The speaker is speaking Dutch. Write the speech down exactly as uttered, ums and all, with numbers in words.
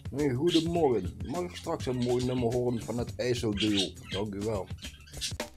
Nee, goedemorgen. Mag ik straks een mooi nummer horen van het I S O duo? Dank u wel.